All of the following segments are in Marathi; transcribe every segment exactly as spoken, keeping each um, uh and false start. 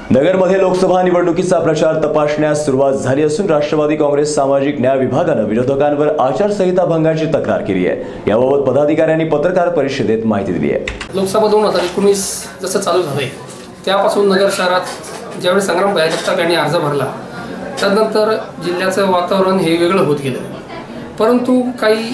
नगरमध्ये लोकसभा निवडणुकीचा प्रचार तपासण्यास सुरुवात झाली असून राष्ट्रवादी काँग्रेस सामाजिक न्याय विभागाने विरोधकांवर आचारसंहिता भंगाची तक्रार केली आहे। याबाबत पदाधिकाऱ्यांनी पत्रकार परिषदेत माहिती दिली आहे। लोकसभा दोन हजार एकोणीस जसं चालू झालंय त्यापासून नगर शहरात ज्यावेळी संग्राम भैया जगताप यांनी अर्ज भरला त्यानंतर जिल्ह्याचं वातावरण हे वेगळं होत गेलं, परंतु काही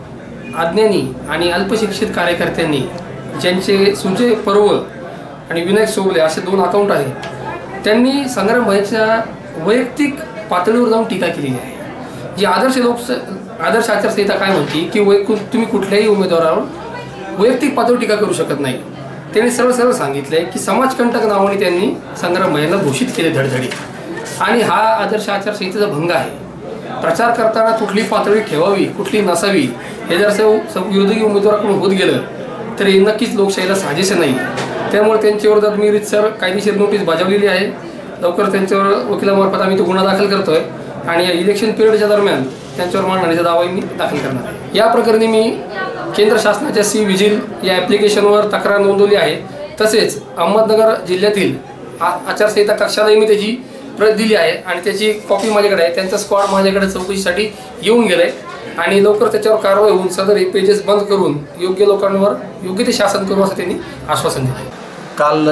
अज्ञानी आणि अल्पशिक्षित कार्यकर्त्यांनी ज्यांचे सुजय पर्व आणि विनायक सोबले असे दोन अकाउंट आहेत त्यांनी संग्राम भैयाच्या वैयक्तिक पातळीवर जाऊन टीका केलेली आहे। जी आदर्श लोक आदर्श आचारसंहिता काय म्हणते की वैयक्तिक तुम्ही कुठल्याही उमेदवारावर वैयक्तिक पातळीवर टीका करू शकत नाही। त्यांनी सरळ सरळ सांगितले की समाजकंटक नावाने त्यांनी संग्राम भैयाला घोषित केले धडधडीत, आणि हा आदर्श आचारसंहितेचा भंग आहे। प्रचार करताना कुठली पातळी ठेवावी कुठली नसावी हे जर विरोधी उमेदवाराकडून होत गेलं तर हे नक्कीच लोकशाहीला साजेसे नाही। त्यामुळे त्यांच्या विरोधात मी रीतसर कायदेशीर नोटीस बजावलेली आहे। लवकर त्यांच्यावर वकिलामार्फत आम्ही तो गुन्हा दाखल करतोय आणि या इलेक्शन पिरियडच्या दरम्यान त्यांच्यावर मानहानीचा दावा मी दाखल करणार आहे। या प्रकरणी मी केंद्र शासनाच्या सी विजिल या ॲप्लिकेशनवर तक्रार नोंदवली आहे। तसेच अहमदनगर जिल्ह्यातील आचारसंहिता कक्षालाही मी त्याची प्रत दिली आहे आणि त्याची कॉपी माझ्याकडे आहे। त्यांचा स्क्वॉड माझ्याकडे चौकशीसाठी येऊन गेलाय आणि लवकर त्याच्यावर कारवाई होऊन सदर हे पेजेस बंद करून योग्य लोकांवर योग्य ते शासन करू असं त्यांनी आश्वासन दिलं आहे। काल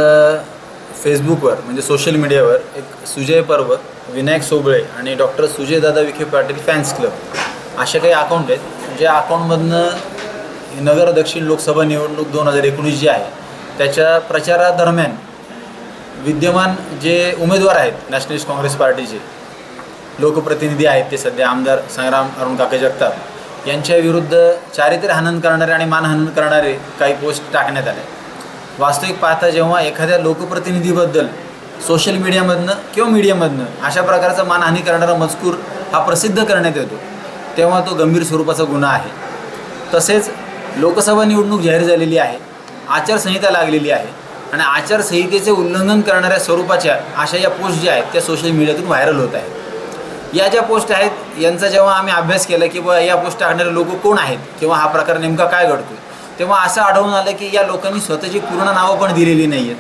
फेसबुकवर म्हणजे सोशल मीडियावर एक सुजय पर्व, विनायक सोबळे आणि डॉक्टर सुजय दादा विखे पाटील फॅन्स क्लब असे काही अकाउंट आहेत, ज्या अकाउंटमधनं नगर दक्षिण लोकसभा निवडणूक दोन हजार एकोणीस जी आहे त्याच्या प्रचारादरम्यान विद्यमान जे उमेदवार आहेत नॅशनलिस्ट काँग्रेस पार्टीचे लोकप्रतिनिधी आहेत ते सध्या आमदार संग्राम अरुण काका जगताप यांच्या विरुद्ध चारित्र्य हनन करणारे आणि मानहनन करणारे काही पोस्ट टाकण्यात आले। वास्तविक पाहता जेव्हा एखाद्या लोकप्रतिनिधीबद्दल सोशल मीडियामधनं किंवा मीडियामधनं अशा प्रकारचा मानहानी करणारा मजकूर हा प्रसिद्ध करण्यात येतो तेव्हा तो गंभीर स्वरूपाचा गुन्हा आहे। तसेच लोकसभा निवडणूक जाहीर झालेली आहे, आचारसंहिता लागलेली आहे आणि आचारसंहितेचे उल्लंघन करणाऱ्या स्वरूपाच्या अशा या पोस्ट ज्या आहेत त्या सोशल मीडियातून व्हायरल होत आहेत। या ज्या पोस्ट आहेत यांचा जेव्हा आम्ही अभ्यास केला की बा या पोस्ट टाकणारे लोक कोण आहेत किंवा हा प्रकार नेमका काय घडतो, तेव्हा असं आढळून आलं की या लोकांनी स्वतःची पूर्ण नावं पण दिलेली नाही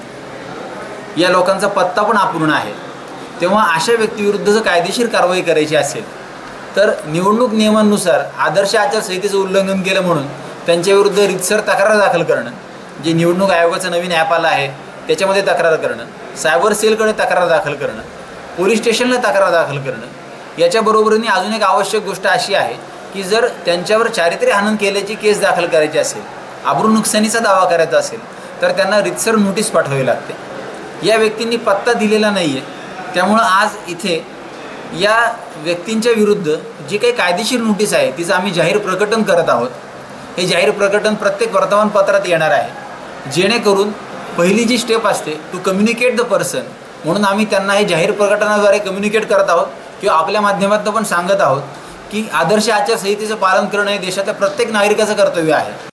आहेत, या लोकांचा पत्ता पण अपूर्ण आहे। तेव्हा अशा व्यक्तीविरुद्ध जर कायदेशीर कारवाई करायची असेल तर निवडणूक नियमांनुसार आदर्श आचारसंहितेचं उल्लंघन केलं म्हणून त्यांच्याविरुद्ध रीतसर तक्रार दाखल करणं, जे निवडणूक आयोगाचं नवीन ॲप आलं आहे त्याच्यामध्ये तक्रार करणं, सायबर सेलकडे तक्रार दाखल करणं, पोलीस स्टेशनला तक्रार दाखल करणं, याच्याबरोबरीने अजून एक आवश्यक गोष्ट अशी आहे की जर त्यांच्यावर चारित्र्य हनन केल्याची केस दाखल करायची असेल, आबरू नुकसानीचा दावा करायचा असेल तर त्यांना रीतसर नोटीस पाठवावी लागते। या व्यक्तींनी पत्ता दिलेला नाही आहे, त्यामुळं आज इथे या व्यक्तींच्या विरुद्ध जी काही कायदेशीर नोटीस आहे तिचं आम्ही जाहीर प्रकटन करत आहोत। हे जाहीर प्रकटन प्रत्येक वर्तमानपत्रात येणार आहे, जेणेकरून पहिली जी स्टेप असते टू कम्युनिकेट द पर्सन म्हणून आम्ही त्यांना हे जाहीर प्रकटनाद्वारे कम्युनिकेट करत आहोत किंवा आपल्या माध्यमातून पण सांगत आहोत की आदर्श आचारसंहितेचं पालन करणं हे देशातल्या प्रत्येक नागरिकाचं कर्तव्य आहे।